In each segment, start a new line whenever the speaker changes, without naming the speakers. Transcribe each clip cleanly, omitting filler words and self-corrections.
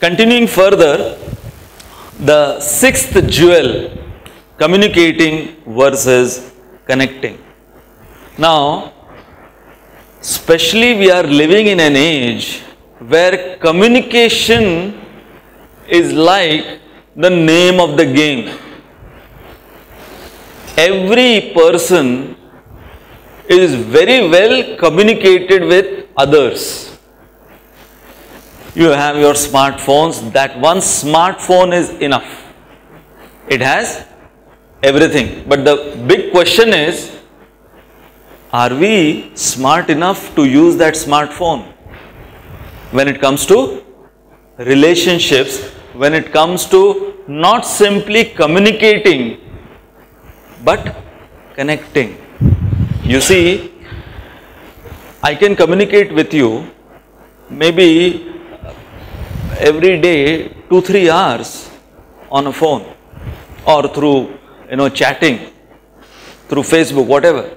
Continuing further, the sixth jewel, communicating versus connecting. Now, especially we are living in an age where communication is like the name of the game. Every person is very well communicated with others. You have your smartphones, that one smartphone is enough. It has everything. But the big question is, are we smart enough to use that smartphone? When it comes to relationships, when it comes to not simply communicating, but connecting. You see, I can communicate with you maybe every day 2-3 hours on a phone or through chatting, through Facebook, whatever.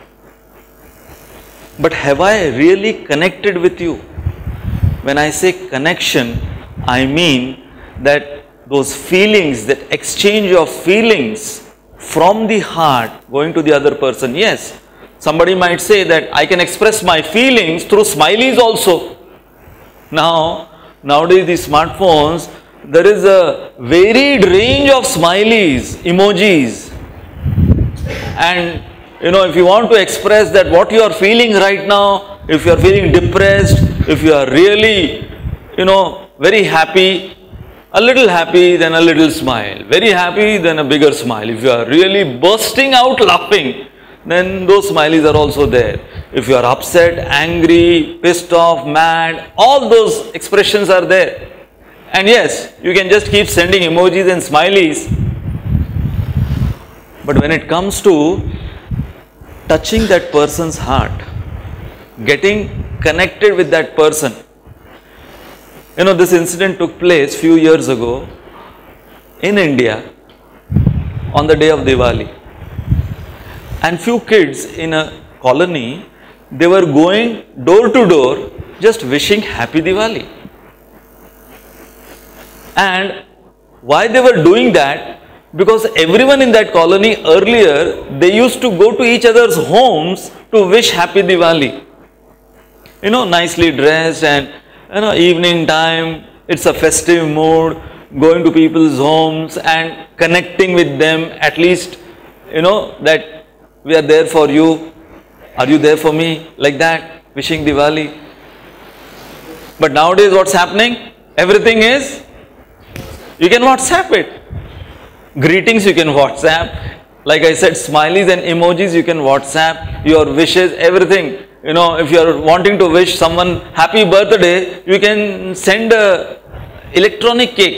But have I really connected with you? When I say connection, I mean that those feelings, that exchange of feelings from the heart going to the other person. Yes, somebody might say that I can express my feelings through smileys also. Nowadays these smartphones, there is a varied range of smileys, emojis. And if you want to express that what you are feeling right now, if you are feeling depressed, if you are really, very happy, a little happy, then a little smile. Very happy, then a bigger smile. If you are really bursting out laughing, then those smileys are also there. If you are upset, angry, pissed off, mad, all those expressions are there. And yes, you can just keep sending emojis and smileys. But when it comes to touching that person's heart, getting connected with that person, this incident took place few years ago in India on the day of Diwali. And few kids in a colony, they were going door to door just wishing happy Diwali. And why they were doing that? Because everyone in that colony earlier, they used to go to each other's homes to wish happy Diwali. Nicely dressed and evening time, it's a festive mood, going to people's homes and connecting with them, at least, that we are there for you, are you there for me, like that, wishing Diwali. But nowadays what's happening? Everything is, you can WhatsApp it. Greetings you can WhatsApp, like I said, smileys and emojis you can WhatsApp, your wishes, everything. If you are wanting to wish someone happy birthday, you can send a electronic cake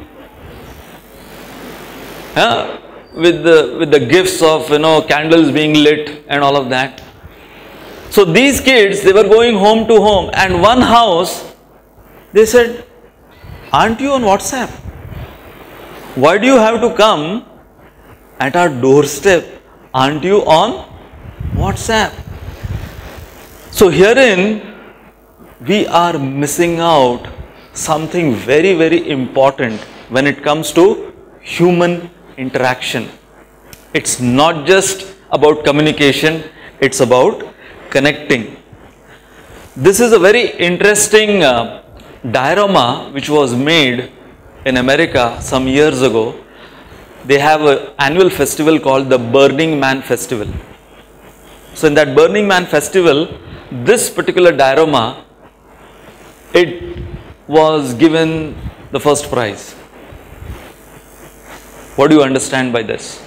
with the gifts of candles being lit and all of that. So these kids, they were going home to home, and one house, they said, aren't you on WhatsApp? Why do you have to come at our doorstep? Aren't you on WhatsApp? So herein, we are missing out something very, very important when it comes to human interaction. It's not just about communication, it's about connecting. This is a very interesting diorama which was made in America some years ago. They have an annual festival called the Burning Man Festival. So in that Burning Man Festival, this particular diorama, it was given the first prize. What do you understand by this?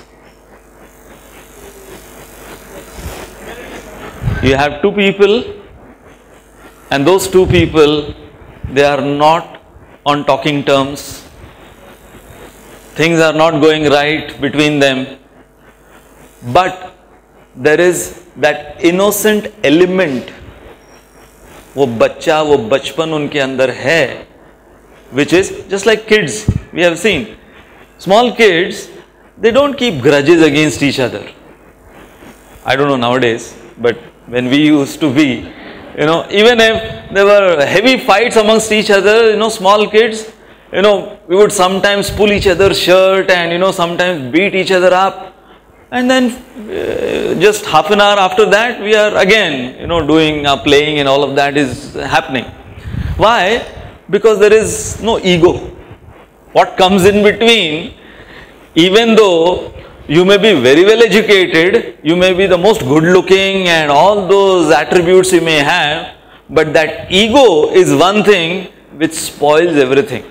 You have two people, and those two people, they are not on talking terms. Things are not going right between them. But there is that innocent element, वो बच्चा, वो बचपन उनके अंदर है, which is just like kids. We have seen small kids, they don't keep grudges against each other. I don't know nowadays, but when we used to be, even if there were heavy fights amongst each other, small kids, we would sometimes pull each other's shirt and sometimes beat each other up, and then just half an hour after that we are again doing playing, and all of that is happening. Why? Because there is no ego. What comes in between, even though you may be very well educated, you may be the most good looking and all those attributes you may have, but that ego is one thing which spoils everything.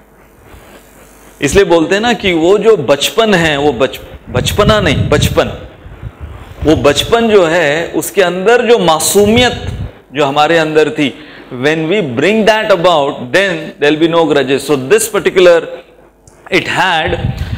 इसलिए बोलते हैं ना कि वो जो बचपन है, वो बचपना नहीं, बचपन, वो बचपन जो है उसके अंदर जो मासूमियत जो हमारे अंदर थी, when we bring that about, then there will be no grudges. So this particular, it had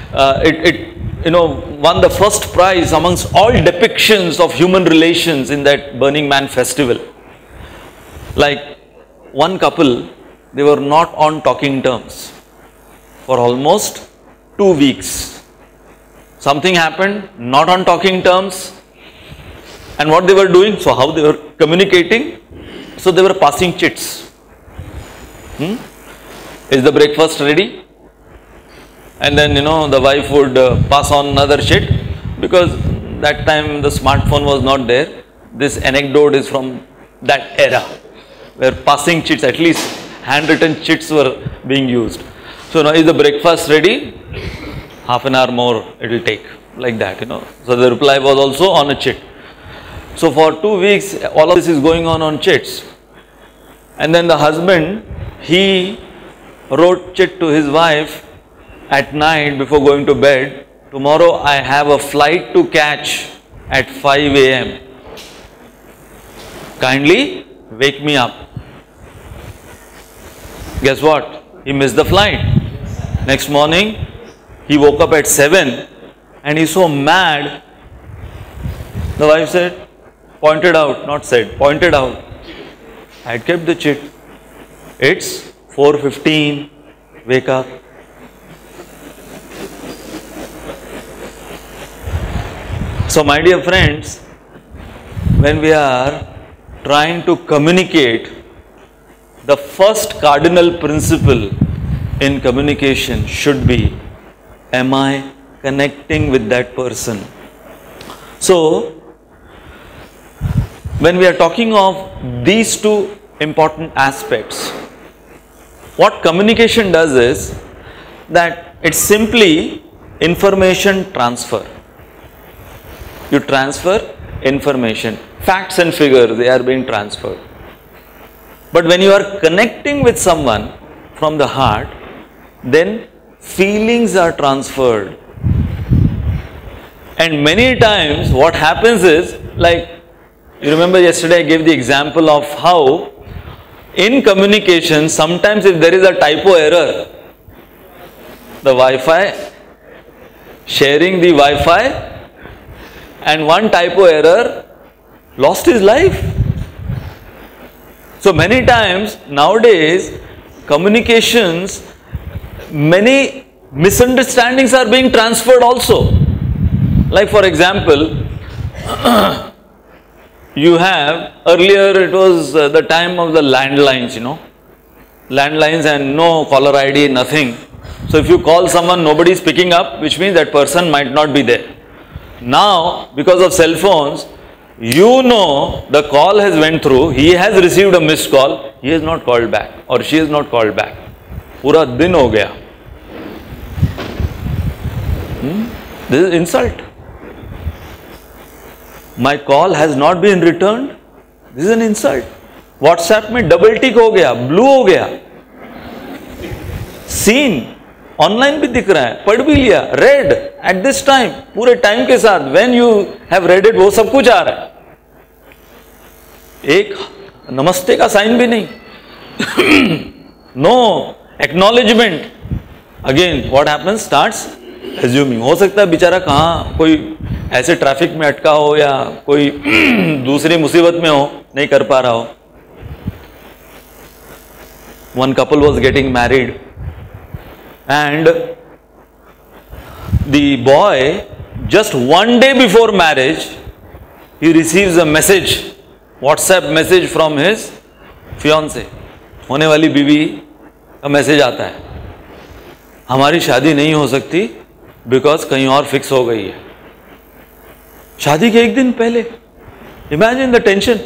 won the first prize amongst all depictions of human relations in that Burning Man festival. Like one couple, they were not on talking terms for almost 2 weeks. Something happened, not on talking terms, and what they were doing, so how they were communicating, so they were passing chits. Is the breakfast ready? And then the wife would pass on another chit, because that time the smartphone was not there. This anecdote is from that era where passing chits, at least handwritten chits, were being used. So now, is the breakfast ready? Half an hour more it will take, like that. So the reply was also on a chit. So for 2 weeks all of this is going on chits. And then the husband, he wrote chit to his wife at night before going to bed, tomorrow I have a flight to catch at 5 a.m. Kindly wake me up. Guess what? He missed the flight. Next morning, he woke up at 7 and he's so mad. The wife said, pointed out, not said, pointed out, I had kept the chit. It's 4:15, wake up. So my dear friends, when we are trying to communicate, the first cardinal principle in communication should be, am I connecting with that person? So, when we are talking of these two important aspects, what communication does is that it's simply information transfer. You transfer information, facts and figures, they are being transferred. But when you are connecting with someone from the heart, then feelings are transferred. And many times what happens is, like, you remember yesterday I gave the example of how in communication, sometimes if there is a typo error, the Wi-Fi, sharing the Wi-Fi, and one typo error, lost his life. So many times nowadays, communications, many misunderstandings are being transferred also. Like for example, you have, earlier it was the time of the landlines, landlines and no caller ID, nothing. So if you call someone, nobody is picking up, which means that person might not be there. Now, because of cell phones, the call has went through, he has received a missed call, he has not called back or she has not called back. Pura din ho gaya. This is insult. My call has not been returned. This is an insult. WhatsApp में double tick हो गया, blue हो गया. Seen. Online भी दिख रहा है, पढ़ भी लिया, रेड एट दिस टाइम, पूरे टाइम के साथ, when you have read it, वो सब कुछ आ रहा है. एक नमस्ते का साइन भी नहीं, no acknowledgement. Again what happens, starts assuming. हो सकता है बेचारा कहाँ कोई ऐसे ट्रैफिक में अटका हो या कोई दूसरी मुसीबत में हो, नहीं कर पा रहा हो. One couple was getting married and the boy, just one day before marriage, he receives a message, WhatsApp message from his fiancée, होने वाली बीवी का मैसेज आता है. हमारी शादी नहीं हो सकती बिकॉज कहीं और फिक्स हो गई है। शादी के एक दिन पहले, imagine the tension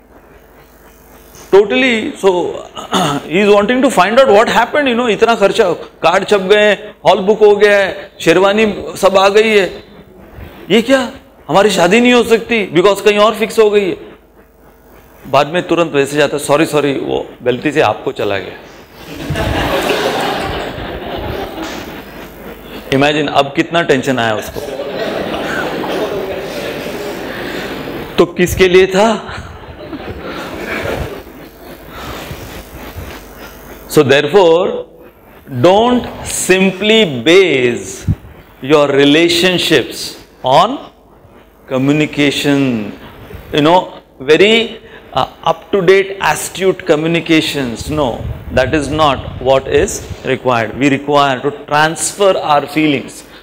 totally. So he is wanting to find out what happened, you know, इतना खर्चा, कार्ड छप गए, हॉल बुक हो गया है, शेरवानी सब आ गई है, ये क्या, हमारी शादी नहीं हो सकती बिकॉज कहीं और फिक्स हो गई है। बाद में तुरंत वैसे जाता, सॉरी सॉरी, वो गलती से आपको चला गया। इमेजिन अब कितना टेंशन आया उसको। तो किसके लिए था? So therefore, don't simply base your relationships on communication, you know, very up-to-date, astute communications. No, that is not what is required. We require to transfer our feelings.